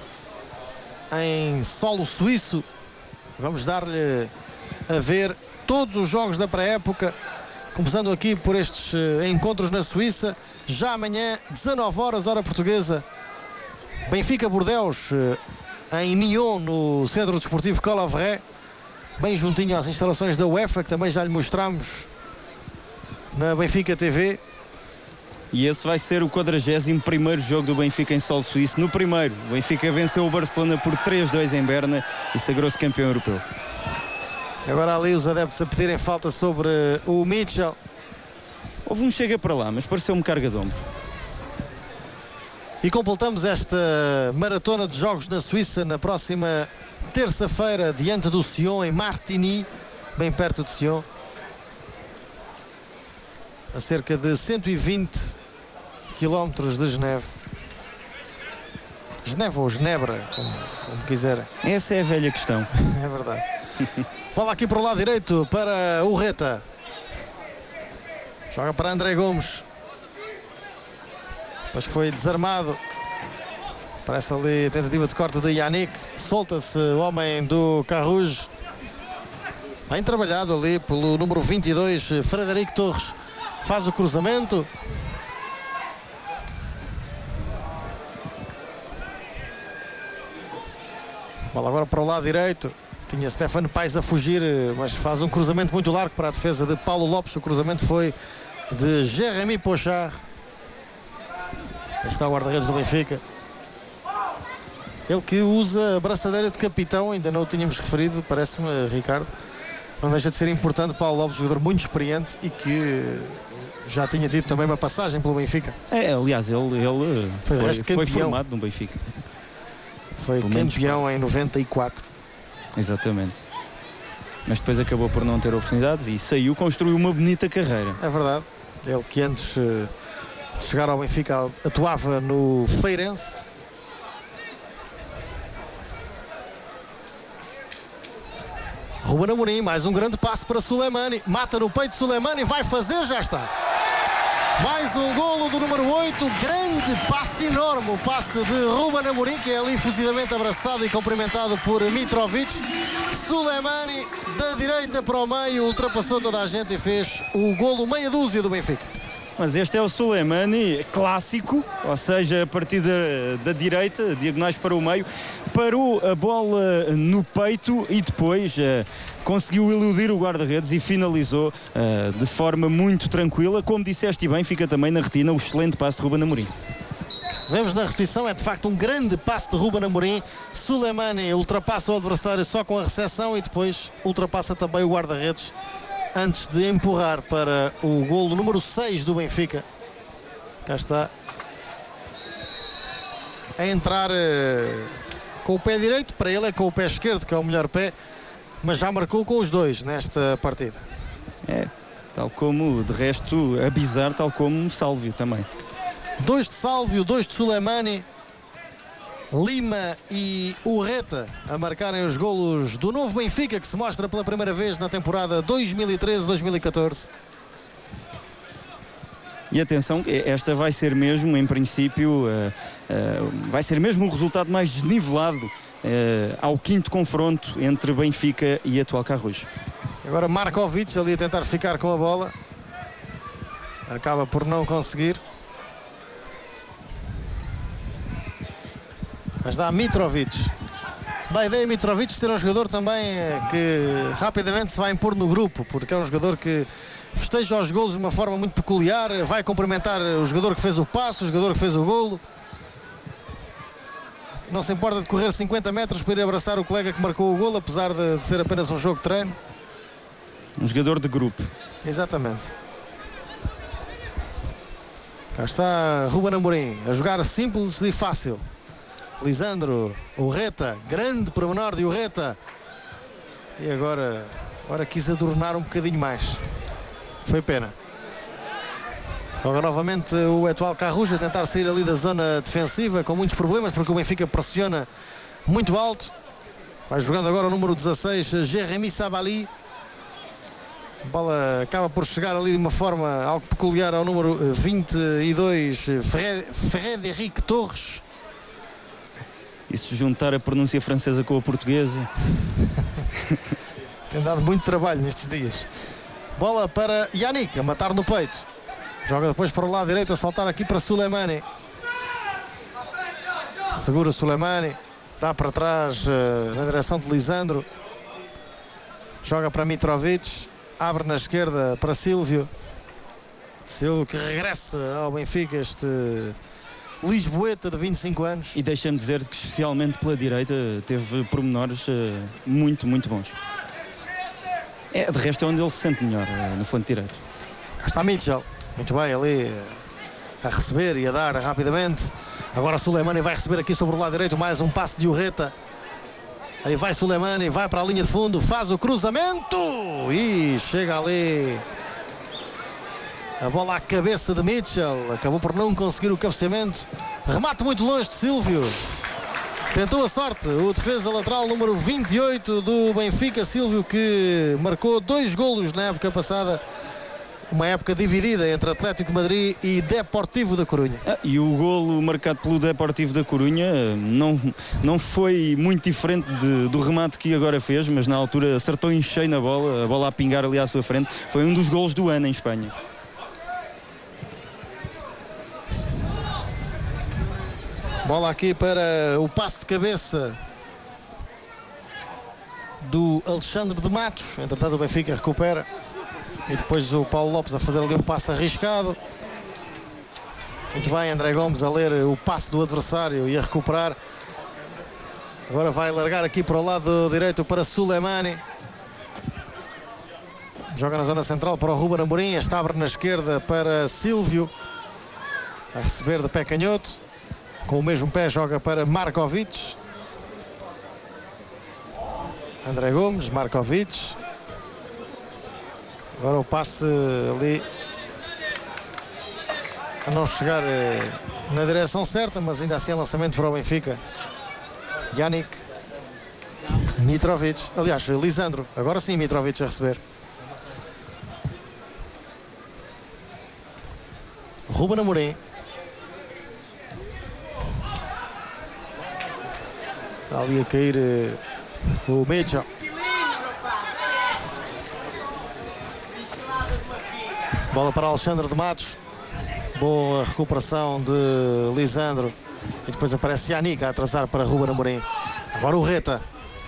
em solo suíço. Vamos dar-lhe a ver todos os jogos da pré-época, começando aqui por estes encontros na Suíça. Já amanhã, 19 horas, hora portuguesa, Benfica-Bordeaux em Nyon, no Centro Desportivo Colovray, bem juntinho às instalações da UEFA, que também já lhe mostramos na Benfica TV. E esse vai ser o 41º jogo do Benfica em solo suíço. No primeiro, o Benfica venceu o Barcelona por 3-2 em Berna e sagrou-se campeão europeu. Agora ali os adeptos a pedirem falta sobre o Mitchell. Houve um chega para lá, mas pareceu-me carga de ombro. E completamos esta maratona de jogos na Suíça na próxima terça-feira, diante do Sion, em Martigny, bem perto de Sion, a cerca de 120 quilómetros de Geneve. Geneve ou Genebra, como quiserem. Essa é a velha questão. É verdade. Bola aqui para o lado direito para o Reta. Joga para André Gomes. Depois foi desarmado. Parece ali a tentativa de corte de Yannick. Solta-se o homem do Carrujo. Bem trabalhado ali pelo número 22, Frederico Torres. Faz o cruzamento. Bola agora para o lado direito. Tinha Stefano Paes a fugir, mas faz um cruzamento muito largo para a defesa de Paulo Lopes. O cruzamento foi de Jérémy Pochard. Está o guarda-redes do Benfica. Ele que usa a braçadeira de capitão, ainda não o tínhamos referido, parece-me, Ricardo. Não deixa de ser importante. Paulo Lopes, jogador muito experiente e que já tinha tido também uma passagem pelo Benfica. Aliás, ele foi formado no Benfica. Foi campeão em 94. Exatamente. Mas depois acabou por não ter oportunidades e saiu, construiu uma bonita carreira. É verdade. Ele que antes de chegar ao Benfica atuava no Feirense. Ruben Amorim, mais um grande passe para Sulemani. Mata no peito Sulemani, vai fazer, já está. Mais um golo do número 8, grande passe enorme, o passe de Ruben Amorim, que é ali efusivamente abraçado e cumprimentado por Mitrovic. Sulemani, da direita para o meio, ultrapassou toda a gente e fez o golo meia dúzia do Benfica. Mas este é o Sulemani clássico, ou seja, a partir da direita, diagonais para o meio, parou a bola no peito e depois conseguiu iludir o guarda-redes e finalizou de forma muito tranquila. Como disseste bem, fica também na retina o excelente passe de Ruben Amorim. Vemos na repetição, é de facto um grande passe de Ruben Amorim. Sulemani ultrapassa o adversário só com a recepção e depois ultrapassa também o guarda-redes antes de empurrar para o golo número 6 do Benfica. Cá está. A entrar com o pé direito, para ele é com o pé esquerdo, que é o melhor pé, mas já marcou com os dois nesta partida. Tal como, de resto, a Bizarre, tal como Sálvio também. 2 de Sálvio, 2 de Sulemani. Lima e Urreta a marcarem os golos do novo Benfica, que se mostra pela primeira vez na temporada 2013-2014. E atenção, esta vai ser mesmo, em princípio, vai ser mesmo o resultado mais desnivelado ao quinto confronto entre Benfica e atual Carrujo. Agora Markovic ali a tentar ficar com a bola. Acaba por não conseguir. Mas dá Mitrovic. Dá a ideia Mitrovic de ser um jogador também que rapidamente se vai impor no grupo, porque é um jogador que festeja os golos de uma forma muito peculiar, vai cumprimentar o jogador que fez o passo, o jogador que fez o golo. Não se importa de correr 50 metros para ir abraçar o colega que marcou o golo, apesar de ser apenas um jogo de treino. Um jogador de grupo. Exatamente. Cá está Ruben Amorim a jogar simples e fácil. Lisandro Urreta, grande pormenor de Urreta. E agora quis adornar um bocadinho mais. Foi pena. Joga novamente o atual Carrujo a tentar sair ali da zona defensiva com muitos problemas, porque o Benfica pressiona muito alto. Vai jogando agora o número 16, Jérémy Sabali. A bola acaba por chegar ali de uma forma algo peculiar ao número 22, Frédéric Torres. E se juntar a pronúncia francesa com a portuguesa? Tem dado muito trabalho nestes dias. Bola para Yannick, a matar no peito. Joga depois para o lado direito, a saltar aqui para Suleimani. Segura Suleimani. Dá para trás na direção de Lisandro. Joga para Mitrovic. Abre na esquerda para Silvio. Silvio que regressa ao Benfica, este lisboeta de 25 anos. E deixa-me dizer que especialmente pela direita teve pormenores muito, muito bons. De resto é onde ele se sente melhor, no flanco direito. Cá está Mitchell. Muito bem ali a receber e a dar rapidamente. Agora Suleimani vai receber aqui sobre o lado direito mais um passe de Urreta. Aí vai Suleimani, vai para a linha de fundo, faz o cruzamento e chega ali a bola à cabeça de Mitchell. Acabou por não conseguir o cabeceamento. Remate muito longe de Silvio. Tentou a sorte o defesa lateral número 28 do Benfica, Silvio, que marcou 2 golos na época passada. Uma época dividida entre Atlético de Madrid e Deportivo da Corunha. E o golo marcado pelo Deportivo da Corunha não foi muito diferente do remate que agora fez, mas na altura acertou em cheio na bola, a bola a pingar ali à sua frente. Foi um dos golos do ano em Espanha. Bola aqui para o passe de cabeça do Alexandre de Matos. Entretanto o Benfica recupera. E depois o Paulo Lopes a fazer ali um passe arriscado. Muito bem, André Gomes a ler o passe do adversário e a recuperar. Agora vai largar aqui para o lado direito para Suleimani. Joga na zona central para o Ruben Amorim. Está abre na esquerda para Silvio. A receber de pé canhoto. Com o mesmo pé joga para Markovic. André Gomes, Markovic. Agora o passe ali a não chegar na direção certa, mas ainda assim é lançamento para o Benfica. Yannick, Mitrovic, aliás, Lisandro, agora sim Mitrovic a receber. Ruben Amorim. Ali a cair o Mitchell. Bola para Alexandre de Matos. Boa recuperação de Lisandro. E depois aparece Yannick a atrasar para Ruben Amorim. Agora o Reta.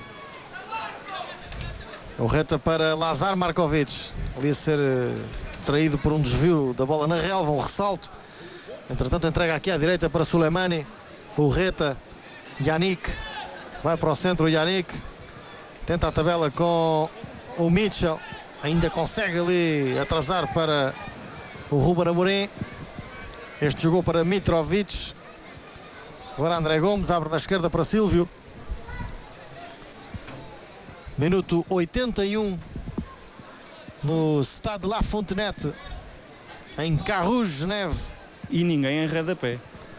O Reta para Lazar Markovic. Ali a ser traído por um desvio da bola na relva, um ressalto. Entretanto entrega aqui à direita para Suleimani. O Reta. Yannick. Vai para o centro o Yannick. Tenta a tabela com o Mitchell. Ainda consegue ali atrasar para o Ruben Amorim. Este jogou para Mitrovic. Agora André Gomes abre na esquerda para Silvio. Minuto 81 no Stade La Fontenette, em Carrouge, Geneve. E ninguém enreda pé.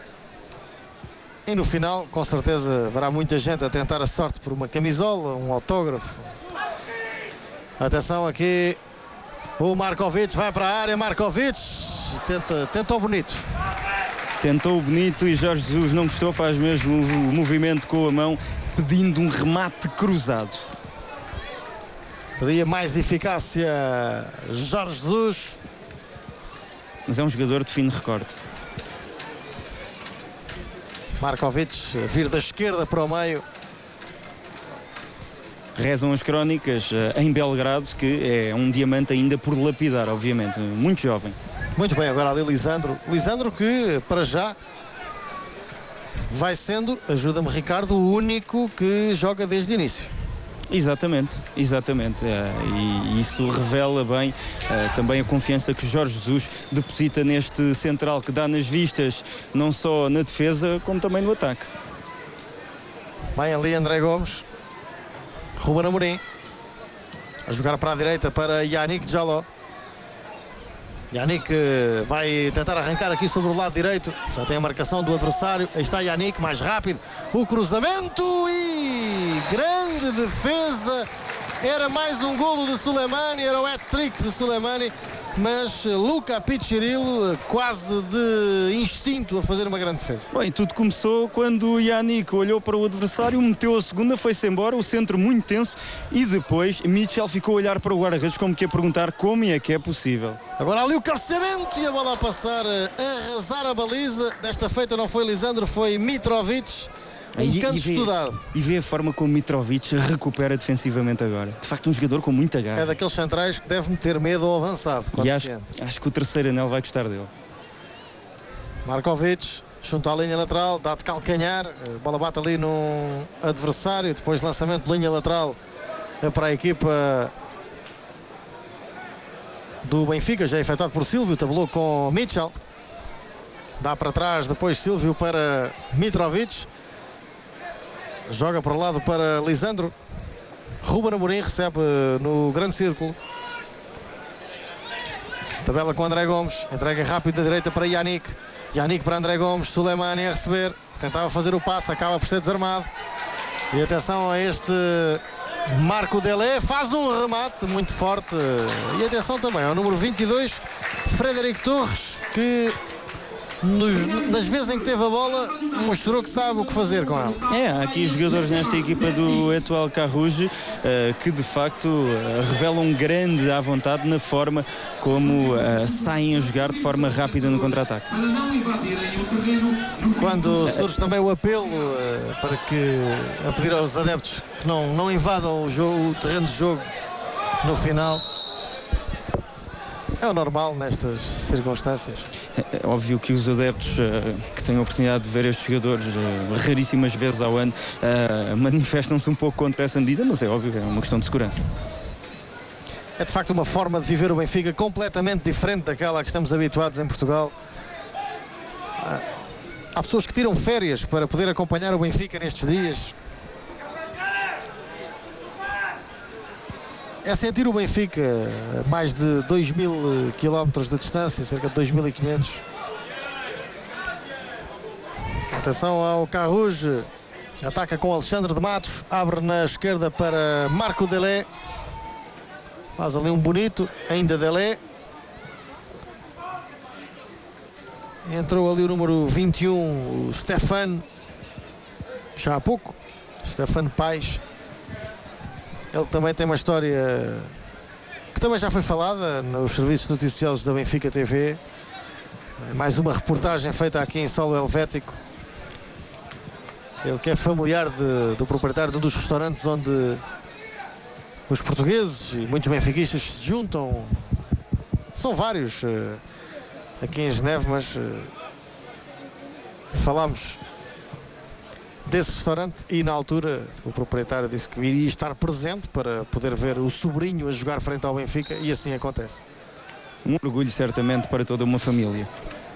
E no final, com certeza, haverá muita gente a tentar a sorte por uma camisola, um autógrafo. Atenção aqui, o Markovic vai para a área, Markovic tenta o bonito. Tentou o bonito e Jorge Jesus não gostou, faz mesmo o movimento com a mão, pedindo um remate cruzado. Pedia mais eficácia Jorge Jesus. Mas é um jogador de fino recorte. Markovic vir da esquerda para o meio. Rezam as crónicas em Belgrado que é um diamante ainda por lapidar, obviamente, muito jovem. Muito bem, agora ali Lisandro. Lisandro que para já vai sendo, ajuda-me Ricardo, o único que joga desde o início. Exatamente, exatamente. E isso revela bem também a confiança que Jorge Jesus deposita neste central que dá nas vistas, não só na defesa, como também no ataque. Bem ali André Gomes. Ruben Amorim a jogar para a direita para Yannick Jaló. Yannick vai tentar arrancar aqui sobre o lado direito. Já tem a marcação do adversário. Aí está Yannick, mais rápido. O cruzamento e grande grande defesa. Era mais um golo de Soleimani, era o hat-trick de Soleimani, mas Luca Piccirillo quase de instinto a fazer uma grande defesa. Bem, tudo começou quando o Yannick olhou para o adversário, meteu a segunda, foi-se embora, o centro muito tenso, e depois Mitchell ficou a olhar para o guarda-redes como que a perguntar como é que é possível. Agora ali o cabeceamento e a bola a passar, a arrasar a baliza. Desta feita não foi Lisandro, foi Mitrovic. Um canto estudado. E vê a forma como Mitrovic recupera defensivamente agora. De facto, um jogador com muita garra. É daqueles centrais que deve meter medo ao avançado. E acho que o terceiro anel vai gostar dele. Markovic, junto à linha lateral, dá de calcanhar. A bola bate ali num adversário. Depois lançamento de linha lateral para a equipa do Benfica, já efetuado por Silvio. Tabelou com Mitchell. Dá para trás, depois Silvio para Mitrovic. Joga para o lado para Lisandro. Ruben Amorim recebe no grande círculo. Tabela com André Gomes. Entrega rápido da direita para Yannick. Yannick para André Gomes. Soleimani a receber. Tentava fazer o passe. Acaba por ser desarmado. E atenção a este Marco Delé. Faz um remate muito forte. E atenção também ao número 22, Frederico Torres, que nas vezes em que teve a bola mostrou que sabe o que fazer com ela. Há aqui jogadores nesta equipa do Etoile Carrouge que de facto revelam grande à vontade na forma como saem a jogar de forma rápida no contra-ataque. Quando surge também o apelo para que a pedir aos adeptos que não invadam o terreno de jogo no final. É o normal nestas circunstâncias. É óbvio que os adeptos que têm a oportunidade de ver estes jogadores raríssimas vezes ao ano manifestam-se um pouco contra essa medida, mas é óbvio que é uma questão de segurança. É de facto uma forma de viver o Benfica completamente diferente daquela a que estamos habituados em Portugal. Há pessoas que tiram férias para poder acompanhar o Benfica nestes dias. É sentir o Benfica a mais de 2.000 km de distância, cerca de 2.500. Atenção ao Carrouge. Ataca com Alexandre de Matos. Abre na esquerda para Marco Delé. Faz ali um bonito. Ainda Delé. Entrou ali o número 21, o Stefan. Já há pouco. Stefan Paes. Ele também tem uma história que também já foi falada nos serviços noticiosos da Benfica TV. Mais uma reportagem feita aqui em solo helvético. Ele que é familiar do proprietário de um dos restaurantes onde os portugueses e muitos benfiquistas se juntam. São vários aqui em Geneve, mas falámos desse restaurante e na altura o proprietário disse que iria estar presente para poder ver o sobrinho a jogar frente ao Benfica, e assim acontece. Um orgulho certamente para toda uma família.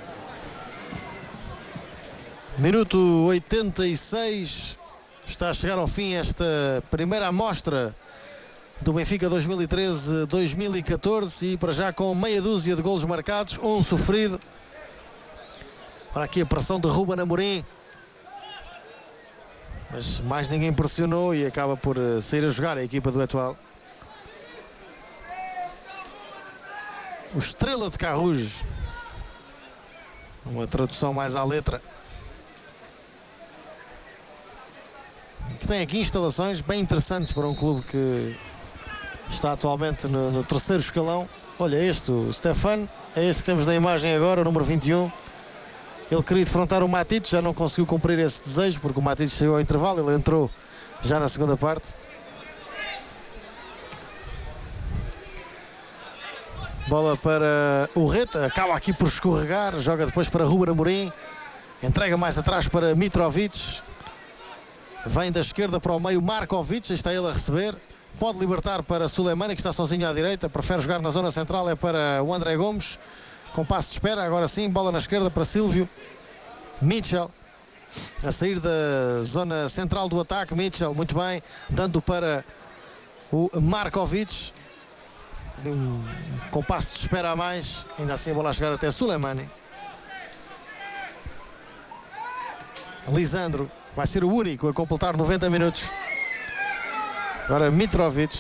Minuto 86, está a chegar ao fim esta primeira amostra do Benfica 2013-2014 e para já com meia dúzia de golos marcados, um sofrido. Para aqui a pressão de Ruben Amorim. Mas mais ninguém pressionou e acaba por sair a jogar a equipa do Etoile. O Estrela de Carrouge. Uma tradução mais à letra. Que tem aqui instalações bem interessantes para um clube que está atualmente no terceiro escalão. Olha este, o Stefan. É este que temos na imagem agora, o número 21. Ele queria defrontar o Matic, já não conseguiu cumprir esse desejo, porque o Matic saiu ao intervalo, ele entrou já na segunda parte. Bola para o Reta, acaba aqui por escorregar, joga depois para Ruben Amorim, entrega mais atrás para Mitrovic, vem da esquerda para o meio Markovic, está ele a receber, pode libertar para Soleimani, que está sozinho à direita, prefere jogar na zona central, é para o André Gomes. Com passo de espera, agora sim, bola na esquerda para Silvio. Mitchell a sair da zona central do ataque. Mitchell, muito bem, dando para o Markovic. Um compasso de espera a mais. Ainda assim a bola a chegar até Soleimani. Lisandro vai ser o único a completar 90 minutos. Agora Mitrovic.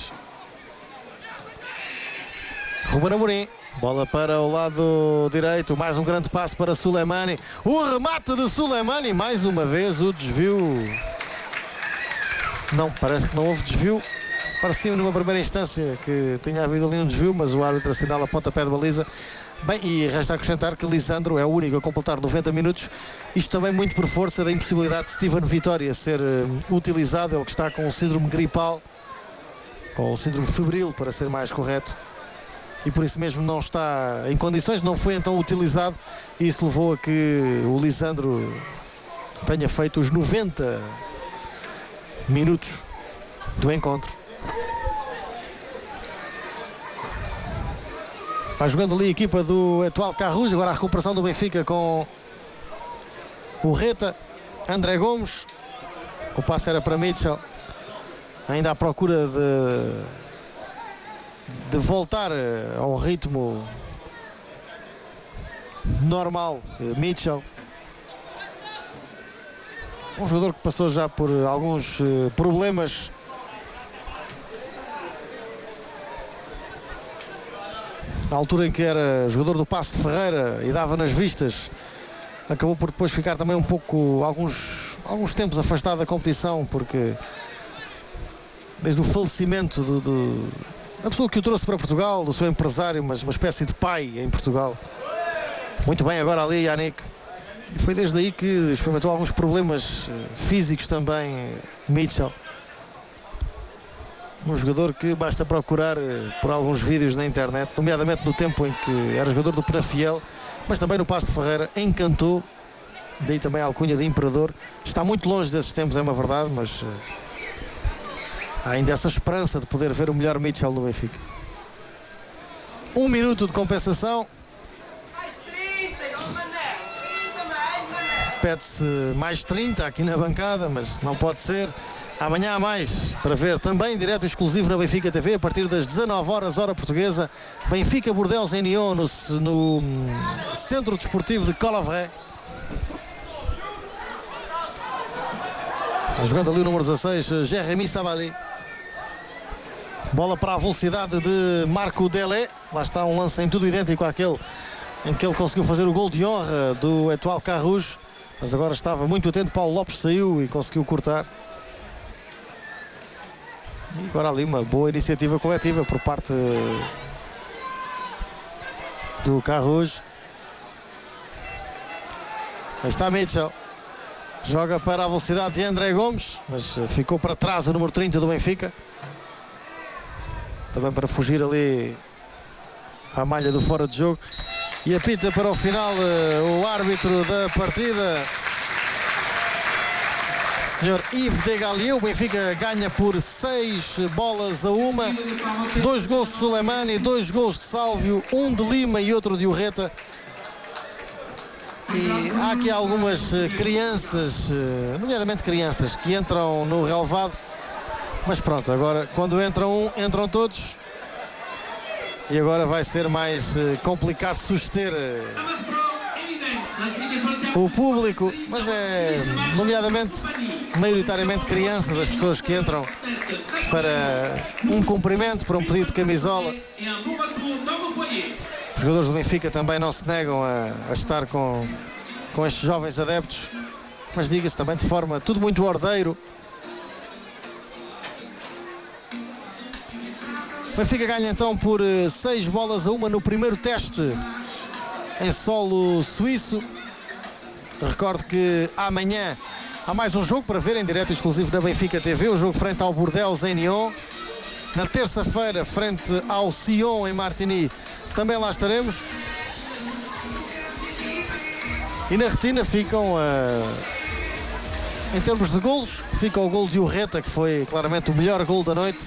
Ruben Amorim. Bola para o lado direito. Mais um grande passo para Sulemani. O remate de Sulemani. Mais uma vez o desvio. Não, parece que não houve desvio. Parecia numa primeira instância que tinha havido ali um desvio, mas o árbitro assinala a pontapé de baliza. Bem, e resta acrescentar que Lisandro é o único a completar 90 minutos. Isto também muito por força da impossibilidade de Steven Vitória ser utilizado. Ele que está com o síndrome gripal, ou o síndrome febril, para ser mais correto. E por isso mesmo não está em condições, não foi então utilizado. E isso levou a que o Lisandro tenha feito os 90 minutos do encontro. Vai jogando ali a equipa do Etoile Carrouge. Agora a recuperação do Benfica com o Reta. André Gomes. O passe era para Mitchell. Ainda à procura de voltar ao ritmo normal. Mitchell. Um jogador que passou já por alguns problemas. Na altura em que era jogador do Paço de Ferreira e dava nas vistas, acabou por depois ficar também um pouco, alguns tempos afastado da competição, porque desde o falecimento da pessoa que o trouxe para Portugal, do seu empresário, mas uma espécie de pai em Portugal. Muito bem agora ali Yannick. E foi desde aí que experimentou alguns problemas físicos também, Mitchell. Um jogador que basta procurar por alguns vídeos na internet, nomeadamente no tempo em que era jogador do Penafiel, mas também no Paço de Ferreira, encantou. Daí também a alcunha de Imperador. Está muito longe desses tempos, é uma verdade, mas há ainda essa esperança de poder ver o melhor Mitchell no Benfica. 1 minuto de compensação. Pede-se mais 30 aqui na bancada, mas não pode ser. Amanhã há mais para ver também direto exclusivo na Benfica TV a partir das 19 horas, hora portuguesa. Benfica Bordeaux em Nyon, no Centro Desportivo de Colavray. Jogando ali o número 16, Jérémy Sabali. Bola para a velocidade de Marco Delé. Lá está um lance em tudo idêntico àquele em que ele conseguiu fazer o gol de honra do Etoile Carrouge. Mas agora estava muito atento, Paulo Lopes saiu e conseguiu cortar. E agora ali uma boa iniciativa coletiva por parte do Carrouge. Aí está Mitchell. Joga para a velocidade de André Gomes, mas ficou para trás o número 30 do Benfica. Também para fugir ali à malha do fora de jogo. E apita para o final o árbitro da partida, Sr. Yves Degallier. O Benfica ganha por 6-1. 2 gols de Sulemani, 2 gols de Sálvio, um de Lima e outro de Urreta. E há aqui algumas crianças, nomeadamente crianças, que entram no relevado. Mas pronto, agora quando entra um, entram todos. E agora vai ser mais complicado suster o público. Mas é, nomeadamente, maioritariamente crianças, as pessoas que entram para um cumprimento, para um pedido de camisola. Os jogadores do Benfica também não se negam a estar com estes jovens adeptos. Mas diga-se também de forma tudo muito ordeiro. O Benfica ganha então por 6-1 no primeiro teste em solo suíço. Recordo que amanhã há mais um jogo para ver em direto exclusivo da Benfica TV. O jogo frente ao Bordeaux em Nyon. Na terça-feira frente ao Sion em Martigny também lá estaremos. E na retina ficam, em termos de golos, fica o gol de Urreta, que foi claramente o melhor gol da noite.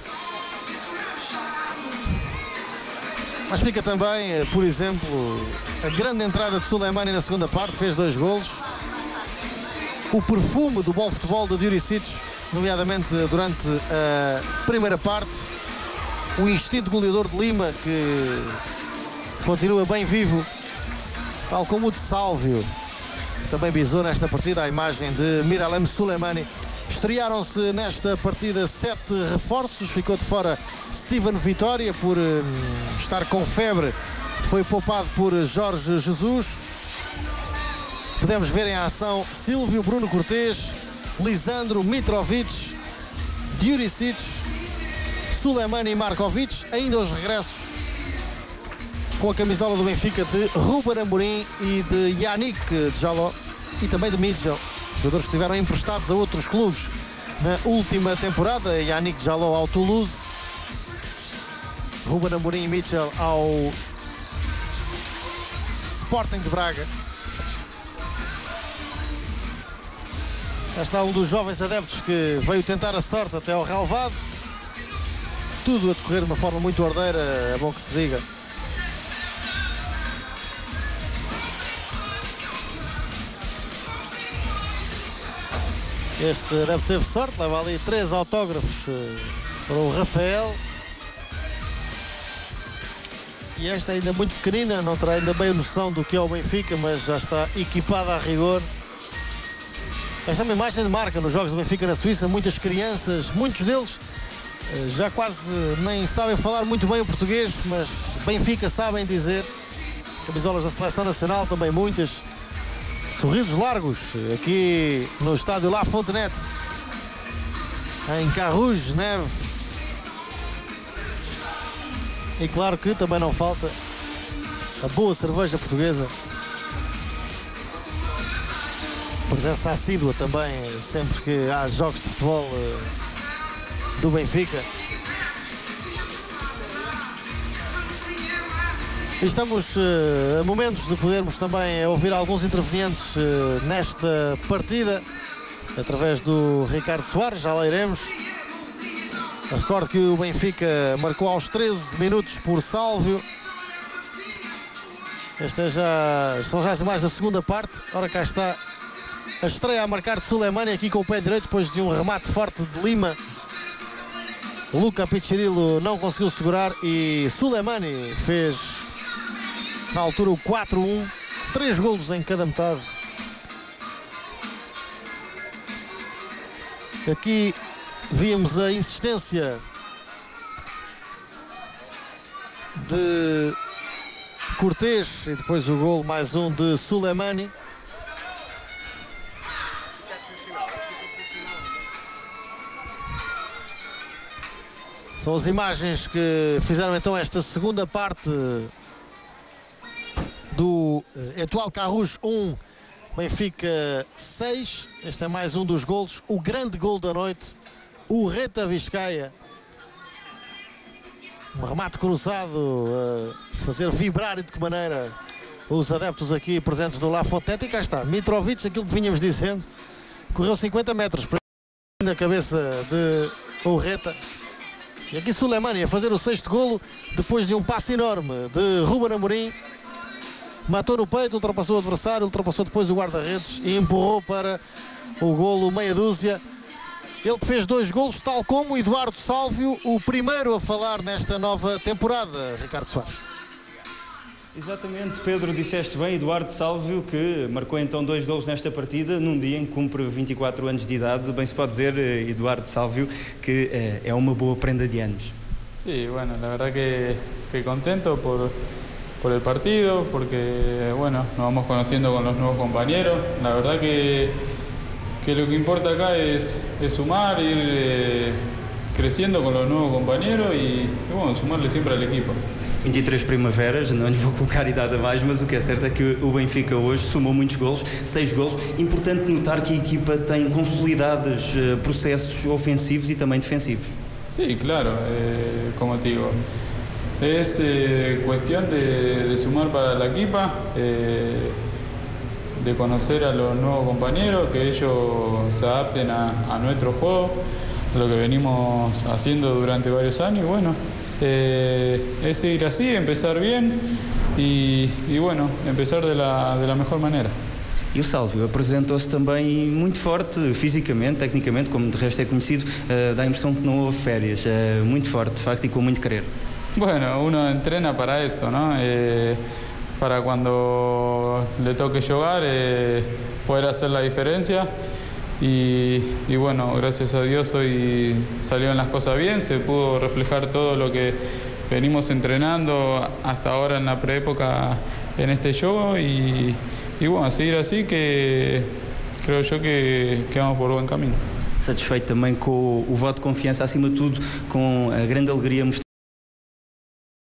Mas fica também, por exemplo, a grande entrada de Sulemani na segunda parte, fez 2 golos. O perfume do bom futebol do Dioricic, nomeadamente durante a primeira parte. O instinto goleador de Lima, que continua bem vivo, tal como o de Sálvio, que também bisou nesta partida a imagem de Miralem Sulemani. Isto Estrearam-se nesta partida 7 reforços. Ficou de fora Steven Vitória por estar com febre. Foi poupado por Jorge Jesus. Podemos ver em ação Silvio, Bruno Cortês, Lisandro, Mitrovic, Djuricic, Sulemani e Markovic. Ainda os regressos com a camisola do Benfica de Ruben Amorim e de Yannick Jaló e também de Mitchell. Os jogadores que estiveram emprestados a outros clubes na última temporada. Yannick Jaló ao Toulouse, Ruben Amorim e Mitchell ao Sporting de Braga. Já está um dos jovens adeptos que veio tentar a sorte até ao relvado. Tudo a decorrer de uma forma muito ordeira, é bom que se diga. Este adepto teve sorte, leva ali 3 autógrafos para o Rafael. E esta ainda muito pequenina, não terá ainda bem a noção do que é o Benfica, mas já está equipada a rigor. Esta é uma imagem de marca nos jogos do Benfica na Suíça. Muitas crianças, muitos deles já quase nem sabem falar muito bem o português, mas Benfica sabem dizer. Camisolas da Seleção Nacional também muitas. Sorrisos largos aqui no estádio La Fontenette, em Carrouge, neve. E claro que também não falta a boa cerveja portuguesa. Presença assídua também, sempre que há jogos de futebol do Benfica. Estamos a momentos de podermos também ouvir alguns intervenientes nesta partida, através do Ricardo Soares, já lá iremos. Recordo que o Benfica marcou aos 13 minutos por Sálvio. São já as imagens da segunda parte. Ora, cá está a estreia a marcar de Sulemani, aqui com o pé direito, depois de um remate forte de Lima. Luca Piccirillo não conseguiu segurar e Sulemani fez na altura o 4-1, 3 golos em cada metade. Aqui víamos a insistência de Cortês e depois o golo mais um de Sulemani. São as imagens que fizeram então esta segunda parte do Etoile Carrouge 1, Benfica 6. Este é mais um dos golos, o grande gol da noite, o Reta Vizcaya. Um remate cruzado a fazer vibrar, e de que maneira, os adeptos aqui presentes no La Fontenette. E cá está, Mitrovic, aquilo que vinhamos dizendo, correu 50 metros na cabeça de Reta. E aqui Sulemani a fazer o 6º golo, depois de um passe enorme de Ruben Amorim. Matou no peito, ultrapassou o adversário, ultrapassou depois o guarda-redes e empurrou para o golo meia dúzia. Ele que fez 2 golos, tal como Eduardo Sálvio, o primeiro a falar nesta nova temporada, Ricardo Soares. Exatamente, Pedro, disseste bem, Eduardo Sálvio, que marcou então 2 golos nesta partida, num dia em que cumpre 24 anos de idade. Bem se pode dizer, Eduardo Sálvio, que é uma boa prenda de anos. Sí, bueno, la verdad que contento por el partido, porque bueno, nos vamos conociendo con los nuevos compañeros. La verdad que lo que importa acá es sumar, ir creciendo con los nuevos compañeros y bueno, sumarle siempre al equipo. 23 primaveras, não lhe vou colocar idade a mais, mas o que é certo é que o Benfica hoje somou muitos golos, 6 golos. Importante notar que a equipa tem consolidados processos ofensivos e também defensivos. Sí, claro, como te digo, es cuestión de sumar para la equipa, de conocer a los nuevos compañeros, que ellos se adapten a nuestro juego, lo que venimos haciendo durante varios años. Y bueno, es seguir así, empezar bien y bueno, empezar de la mejor manera. E o Sálvio apresentou-se também muito forte, fisicamente, tecnicamente, como de resto é conhecido, dá a impressão que não houve férias, muito forte, de facto, e com muito querer. Bueno, uno entrena para esto, ¿no? Para cuando le toque jugar, poder hacer la diferencia. y bueno, gracias a Dios hoy salieron las cosas bien, se pudo reflejar todo lo que venimos entrenando hasta ahora en la preépoca en este juego y bueno, a seguir así que creo yo que vamos por buen camino. Satisfeito também com o voto de confiança, acima de tudo, com a grande alegria mostrada